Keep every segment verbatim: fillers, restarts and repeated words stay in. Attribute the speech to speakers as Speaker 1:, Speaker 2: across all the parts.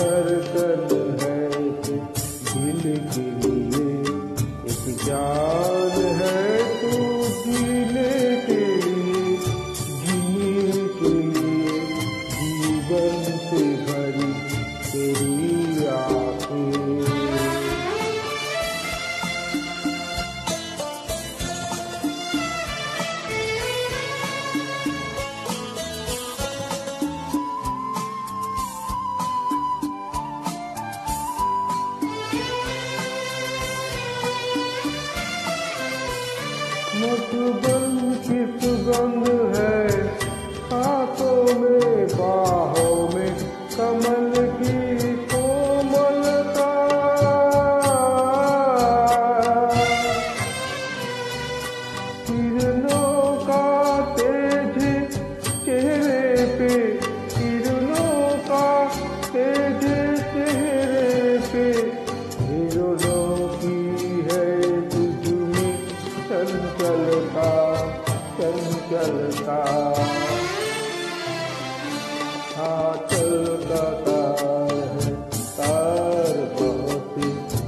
Speaker 1: धड़कन है तू दिल के लिए, एक जान है तू जीने के लिए, जीने के लिए जीवन से भरी तेरी आँखें। मधुबन की सुगंध है हाथों में, बाहों में कमल की कोमलता, किरणों का तेज चेहरे पे, किरणों का तेज चेहरे पे, हिरणों की है तुझमें चंचलता, चंचलता। हाँ चलता तार है, तार बहुत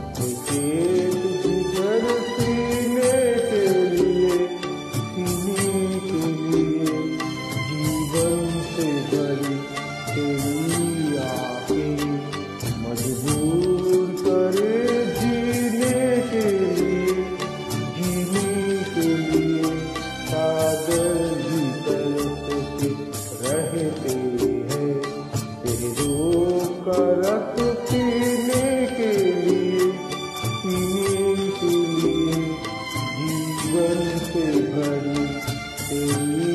Speaker 1: जिगर सीने के लिए, सीने के लिए जीवन से भरी तेरी आँखें, मजबूर करे जीने के लिए, जीने के लिए सागर भी तरसते रहते हैं, तेरे रूप का रस पीने के लिए, पीने के लिए जीवन से भरी तेरी